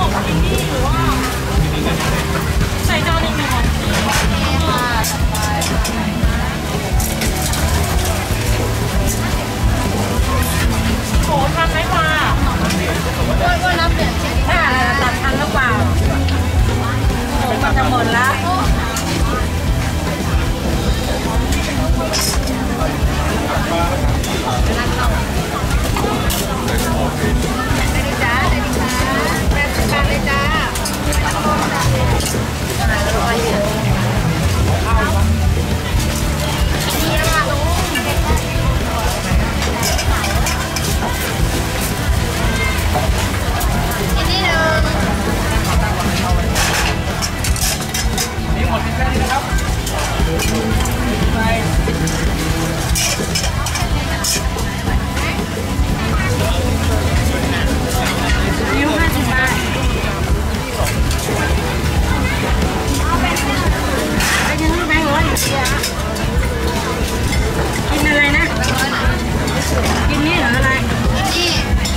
ของที่นี่หรือว่าใส่จานหนึ่งของที่ค่ะโหทานไหมปลาก็รับเปลี่ยนถ้าตัดทันหรือเปล่ามันจะหมดแล้วได้ดิจ้าได้ดิจ้าแม่สุดการเลยจ้ากินอะไรนะกินนี่เหรออะไรนี่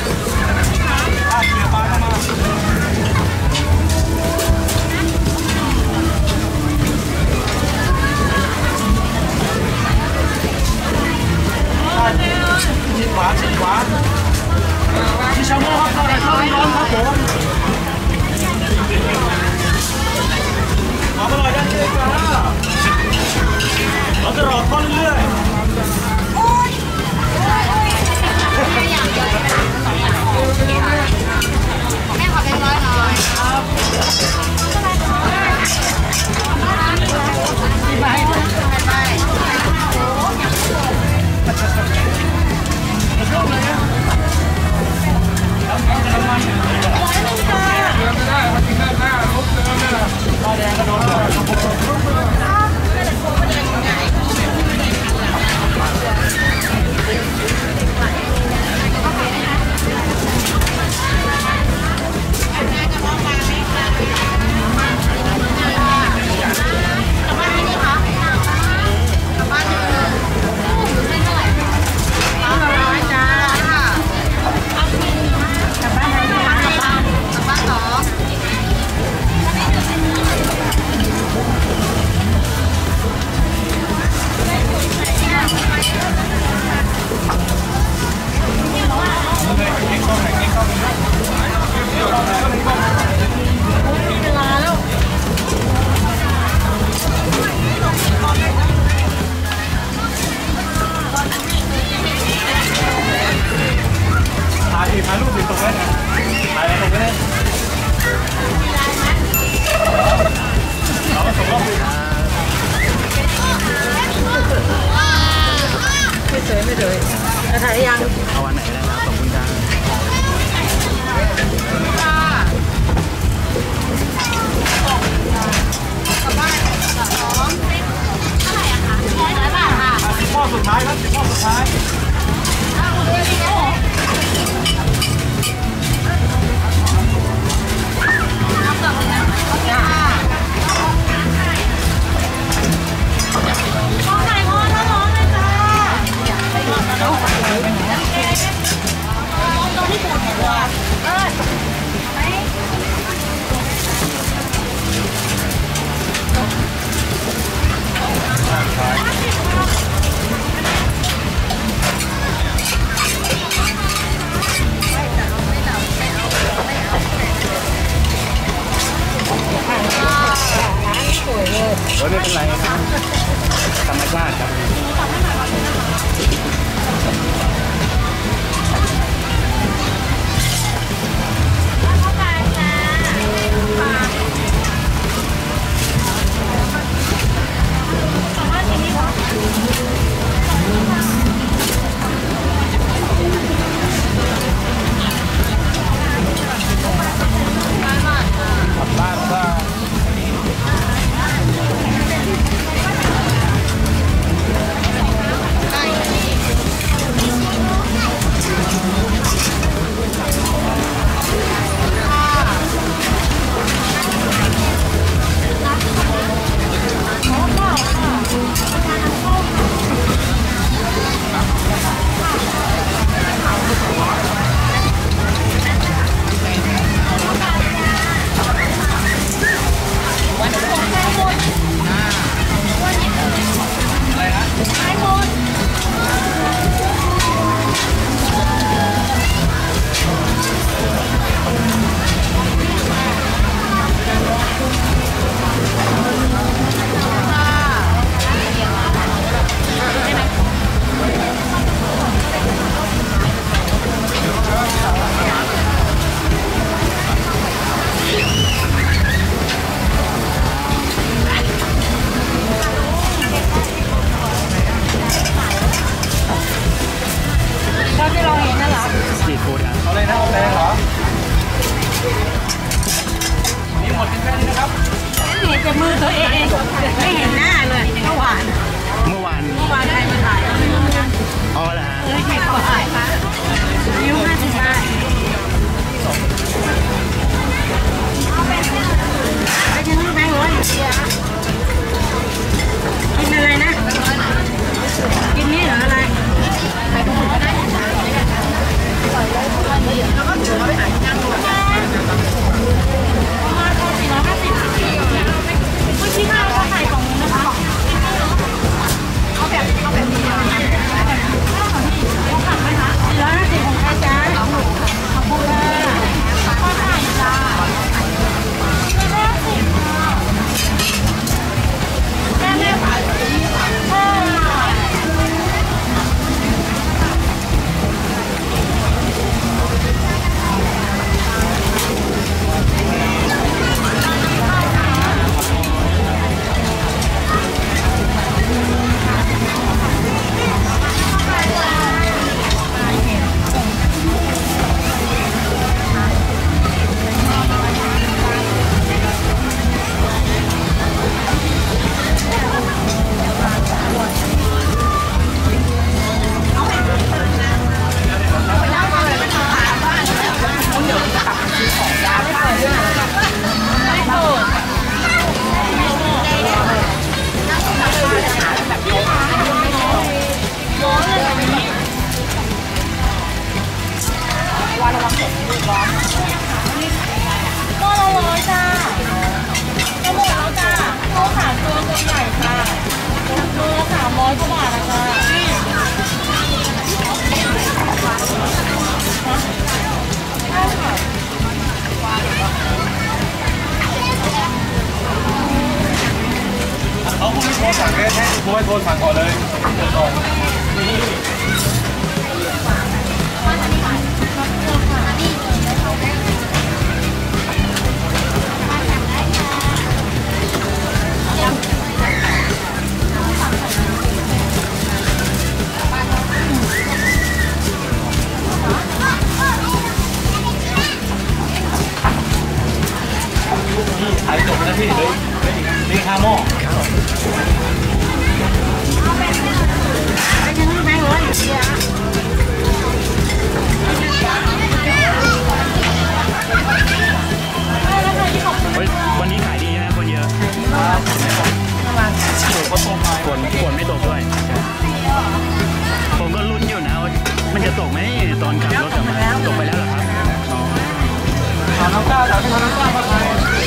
ชิดขวาชิดขวาที่ชาโม่ครับเข้าได้เข้าร้อนครับผมขอมาลอยด้านนี้จ้าเราจะรอทอดเรื่อยๆโอ๊ยแม่อยากเยอะเลยนะแม่ขอเป็นร้อยหน่อยครับไปไปชอบเลยนะได้มากินหน้าลุกเดิมเลยตาแดงกระโดดเลยถ่ายรูปติดตรงไว้นะถ่ายตรงไว้เลยเราส่งรอบดูไม่เฉยจะถ่ายยังเอาวันไหนก็ได้นะขอบคุณจ้า10 ข้อสุดท้ายครับ10 ข้อสุดท้ายไม่เป็นไรนะธรรมชาติครับบ้านก็จะมือตัวเองไม่เห็นหน้าเลยเมื่อวานใครมาถ่ายไม่รู้นะอ๋อเหรอฮะใครมาถ่ายยิ้ว50 บาทไปยังแบงค์ร้อยกินอะไรนะกินนี่เหรออะไรใครก็พูดได้แล้วก็ถือไปหาที่นั่งประมาณ450ไม่คิดว่าเขาใส่ของนะคะเอาแบบนี้450ของใครจ้าขอบคุณค่ะข้าวไข่จ้าแม่ขายสั่งให้คุณให้โทรสั่งก่อนเลยขายจบนะพี่เลยนี่ค่าหม้อวันนี้ขายดีใช่ไหมคนเยอะฝนไม่ตกด้วยผมก็ลุ้นอยู่นะว่ามันจะตกไหมตอนขับรถกลับมาตกไปแล้วเหรอครับถามน้องก้าวถามน้องก้าวว่าใคร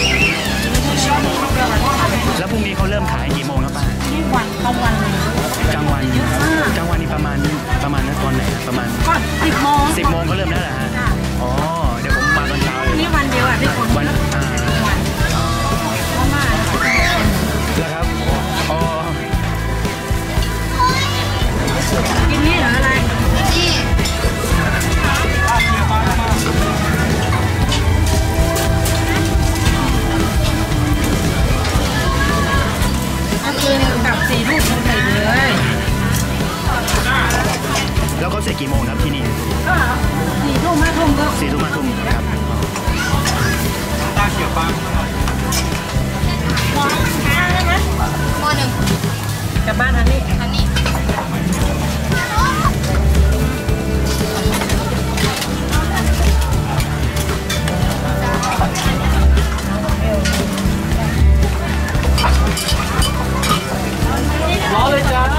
แล้วพรุ่งนี้เขาเริ่มขายกี่โมงครับป้านี่กลางวันนี่ประมาณนั้นตอนไหนประมาณก่อน10 โมงก็เริ่มแล้วเหรอฮะอ๋อเดี๋ยวผมมาตอนเช้าเลยนี่วันเดียวอ่ะที่คนวันแล้วครับอ๋อกินนี่เหรออะไรนี่คืนกับ4 ทุ่มใส่เลยแล้วก็เสร็จกี่โมงครับที่นี่ก็4 ทุ่ม 5 ทุ่มก็ 4 ทุ่ม 5 ทุ่มครับตาเขียวปังมอได้ไหมม.1กลับบ้านทันนี่รอเลยจ้า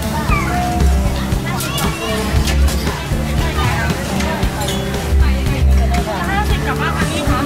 50กลับบ้านทันนี่ค่ะ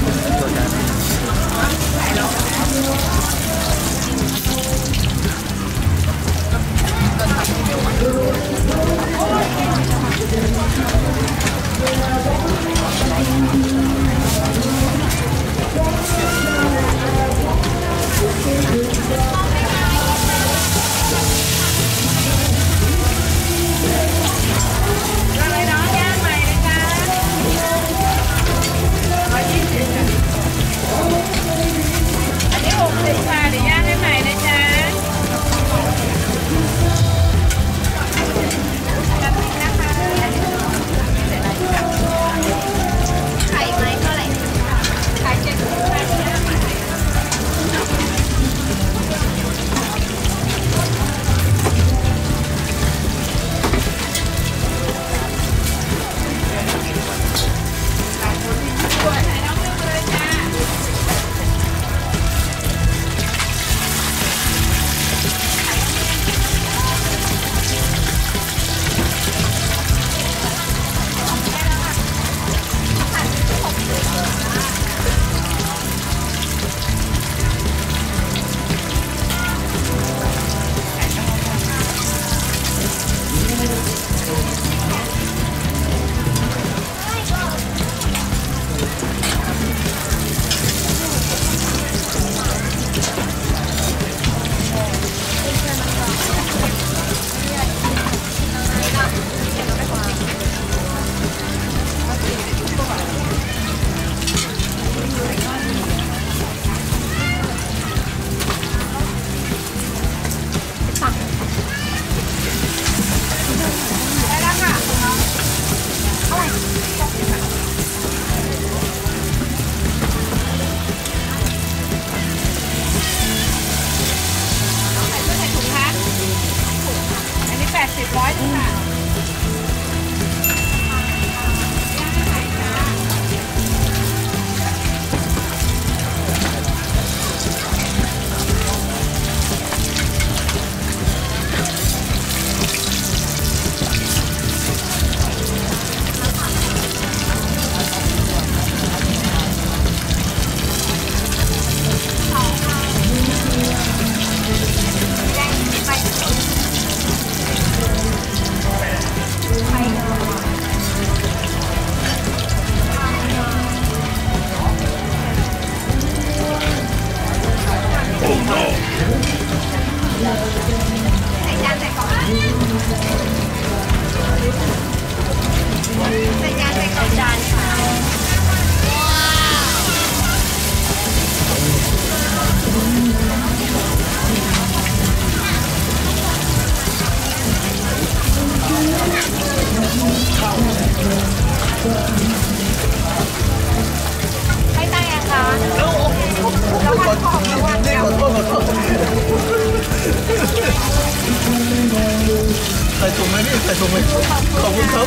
ใส่ถุงไหมพี่ใส่ถุงไหมขอบคุณครับ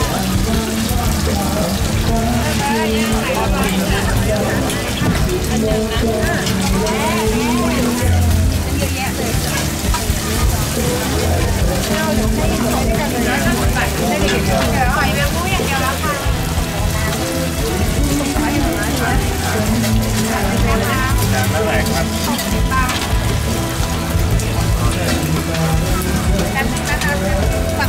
หอยแมงมุมอย่างเดียวแล้วค่ะเท่าไหร่ครับสั่ง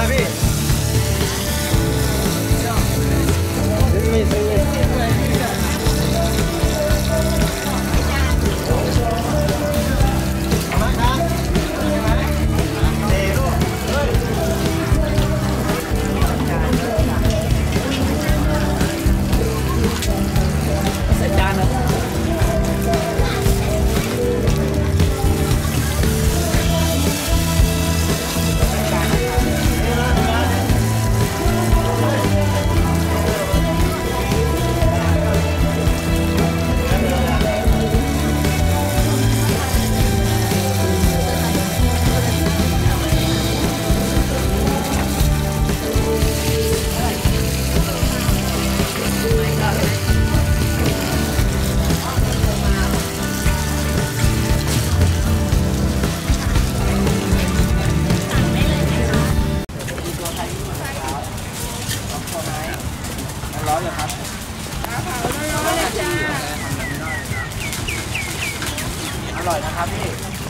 พี่ร้อนเลยครับอร่อยนะครับพี่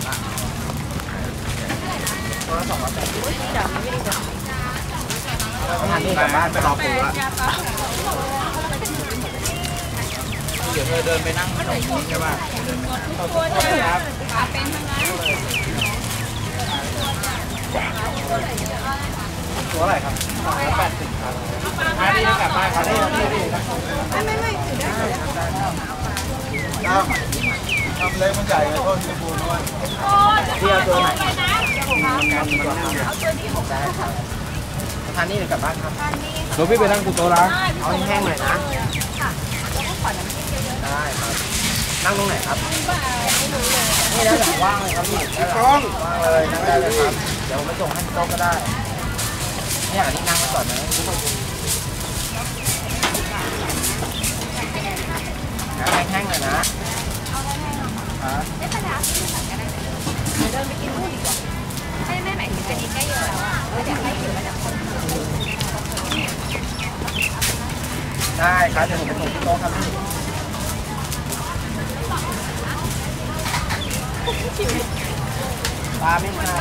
ตัวละ280ทานนี่กลับบ้านไปรอปูละเดี๋ยวเธอเดินไปนั่งขนมนี้ใช่ป่ะเดินไปนั่งครับตัวอะไรครับ280ครับมาดีกลับบ้านครับนี่ไม่ถือได้ทำเล็กมันใหญ่เลยก็มีปูด้วยเที่ยวตัวไหนทานนี่หรือกลับบ้านครับรถพี่ไปนั่งกูโต๊ะละเอาแห้งๆหน่อยนะได้ครับนั่งตรงไหนครับนี่นะแบบว่างเลยครับพี่ว่างเลยนั่งได้เลยครับเดี๋ยวผมไปส่งให้โต๊ะก็ได้เนี่ยนี่นั่งไว้ก่อนนะแห้งๆเลยนะได้ปัญหาที่สั่งกันได้ไหมเดินไปกินนู่นดีกว่าไม่หมายถึงเป็นอีกใกล้เยอะแล้วอ่ะอยากให้อยู่ระดับคนได้ครับเดี๋ยวผมไปส่งที่โต๊ะครับพี่ปลาไม่มา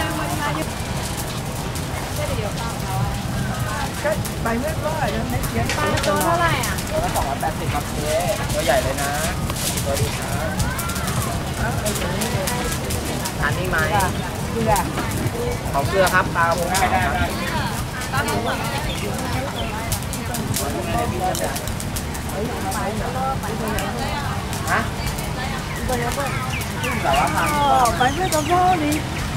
ใบเมื่อก็ไม่เขียนปลาตัวเท่าไหร่อ่ะตัวละ280ครับเจ๊ตัวใหญ่เลยนะตัวดีครับทานนี่ไหมเกลือของเกลือครับปลาโมงได้ปลาโมงฮะแต่ว่าทานไปไม่ต้องรอนี่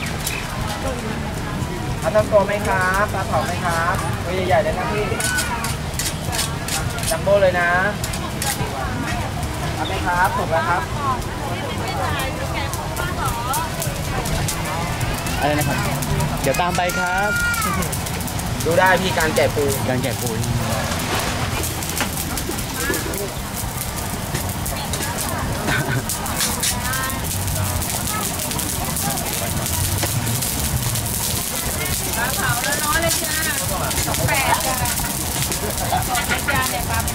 ทานตัวไหมครับปลาเผาไหมครับตัวใหญ่ๆเลยนะพี่จัมโบ้เลยนะทำไหมครับถูกแล้วครับอะไรนะครับเดี๋ยวตามไปครับดูได้พี่การแกะปูการแกะปูปลาเผาแล้วน้อยเลยจ้า8จ้าจานเนี่ยครับ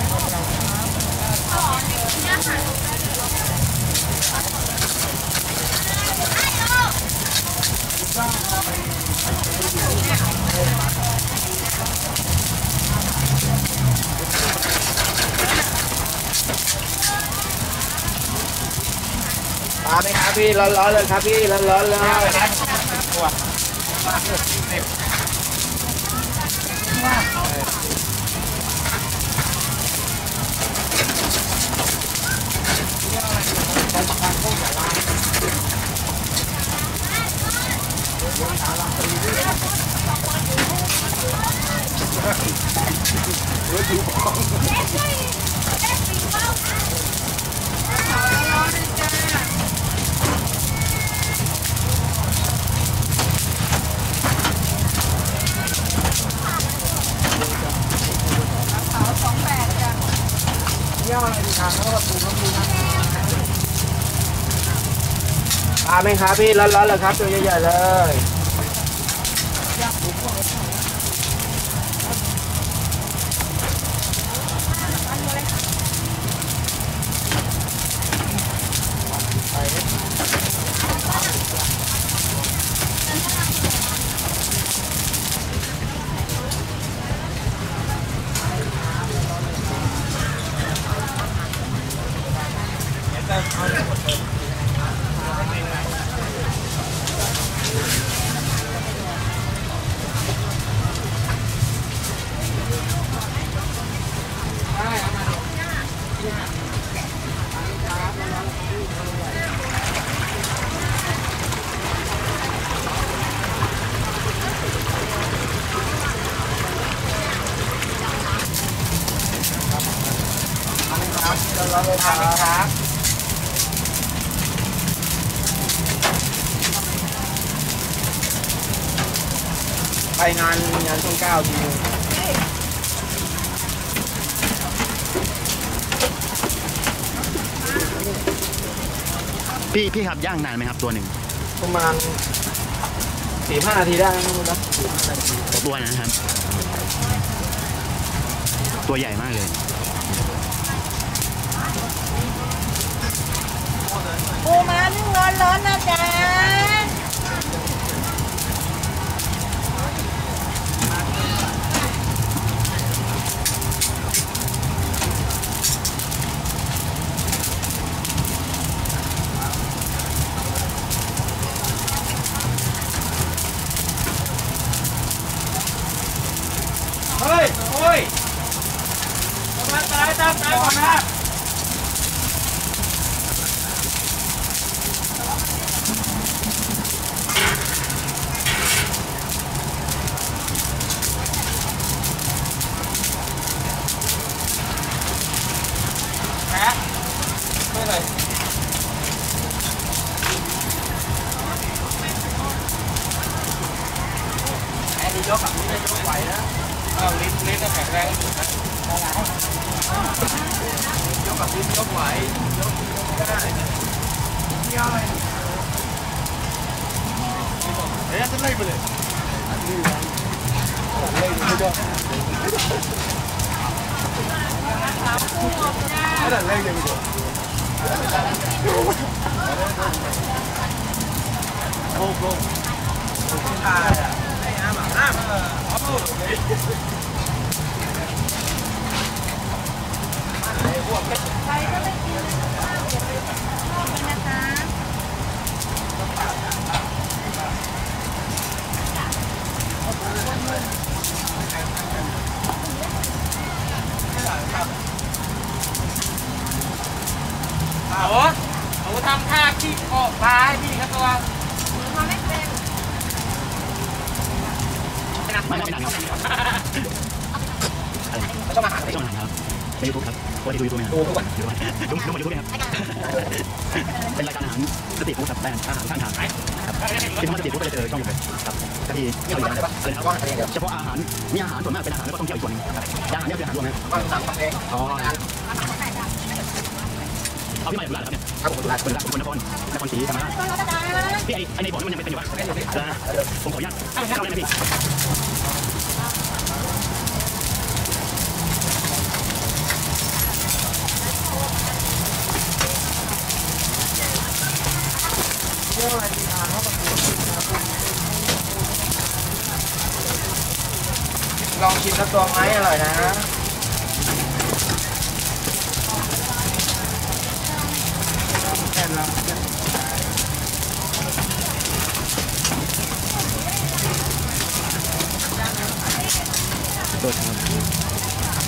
ปลาไหมครับพี่ร้อนๆเลยครับพี่ร้อนๆเลยปลาไหมครับพี่ร้อนๆเลยครับตัวใหญ่ๆเลยร้อนๆเลยครับไปงานช่อง9ทีนึงพี่ครับย่างนานไหมครับตัวหนึ่งประมาณ4-5 นาทีได้นะคุณนะตัวนะครับ ตัวใหญ่มากเลยปูม้านึ่งร้อนๆนะจ๊ะเฮ้ยโอ้ยมาตายก่อนนะแพ้ไม่เลยแพ้ดียกกับนี่ได้ยกไหวนะลิ้นก็แข็งแรงสุดนะยกกับลิ้นยกไหวยกได้ย่อยเฮ้ยจะไล่ไปเลยไม่ได้ไล่เลยไม่ได้โอ้โหตายอ่ะไอ้อาหมาน้ำใครก็ไม่กินเลยนะคะเดี๋ยวไปชอบกันนะคะเอาทำท่าขี้ออกปลาให้พี่ครับตัวทำไม่เป็นไม่นานครับแล้วก็มาหาไม่ต้องนานครับในยูทูบครับปกติดูยูทูบไหมครับดูทุกวันดูหมดยูทูบไหมครับเป็นรายการอาหารสตรีทฟู้ดครับอาหารข้างทางครับที่ทำสตรีทฟู้ดก็จะเจอช่องอยู่เลยครับก็ที่ที่เราอยู่อะไรนะครับเฉพาะอาหารมีอาหารส่วนมากเป็นอาหารแล้วก็ท่องเที่ยวอีกส่วนนึงครับอาหารนี่คืออาหารรวมไหมบ้านสามคำเองอ๋อเอาพี่ใหม่อยู่ร้านครับเนี่ยครับผมดูแลคนนครศรีธรรมราชพี่ไอ้ในบ่อนี่มันยังเป็นอยู่ป่ะผมขออนุญาตเข้าได้ไหมพี่ลองชิมแล้วตัวไม้อร่อยนะแค่เราโดยครับ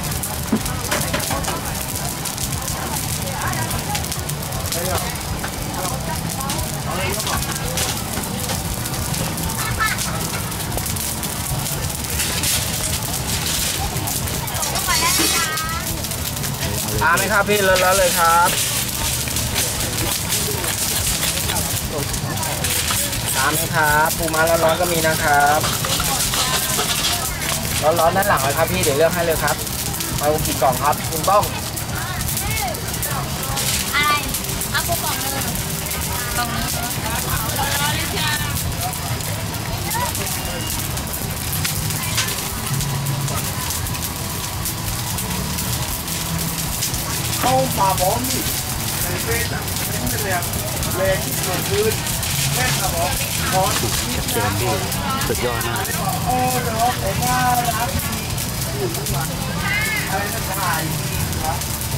ทานไหมครับพี่ร้อนๆเลยครับทานไหมครับปูม้าร้อนๆก็มีนะครับร้อนๆด้านหลังเลยครับพี่เดี๋ยวเลือกให้เลยครับเอากี่กล่องครับคุณต้องอะไรเอาปูกล่องนึงกล่องนึงร้อนๆเลยจ้าเข้าป่าบอมนี่ในเฟซอ่ะเป็นแรงเหมือนคืนแม่ครับผมขอสุดที่เกมดีสุดยอดมากโอ้เนาะผมว่ารักอยู่ทุกวันอะไรจะถ่ายครับ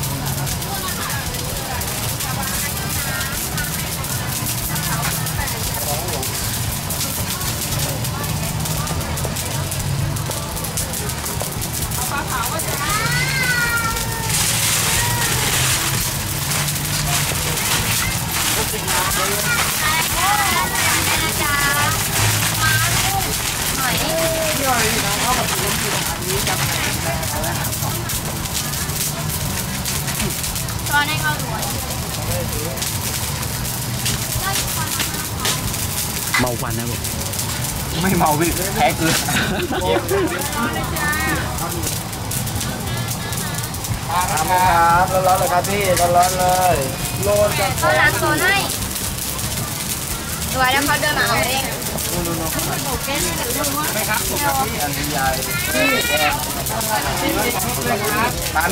ย่อยนะเข้ามาถึงที่ตรงนี้จำได้แล้วก้อนให้เข้าด้วยเมาควันนะผมไม่เมาพี่แพ้เกลือครับร้อนๆเลยครับพี่ร้อนๆเลยโลนกับเขาล้างโซนให้ดูไว้แล้วเขาเดินมาเอาเองไม่ครับผมครับพี่อันใหญ่พี่แกง